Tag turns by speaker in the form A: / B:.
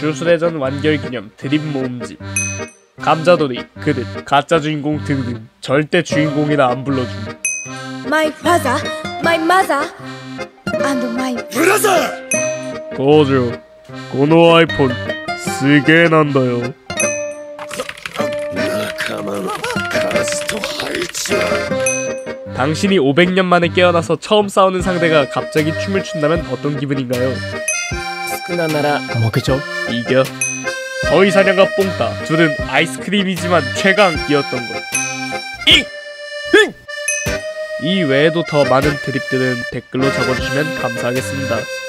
A: 주술회전 완결기념 드립 모음집. 감자돌이, 그릇, 가짜 주인공 등등. 절대 주인공이라 안 불러줌.
B: My father, my mother, and my
C: brother!
A: 工場、この 아이폰 すげえなんだよ。
C: 仲間の数と配置。
A: 당신이 500년 만에 깨어나서 처음 싸우는 상대가 갑자기 춤을 춘다면 어떤 기분인가요?
D: 少ななら負けちゃう?
A: 이겨. 더위사냥과 뽕따 둘은 아이스크림이지만 최강이었던 것. 이 외에도 더 많은 드립들은 댓글로 적어주시면 감사하겠습니다.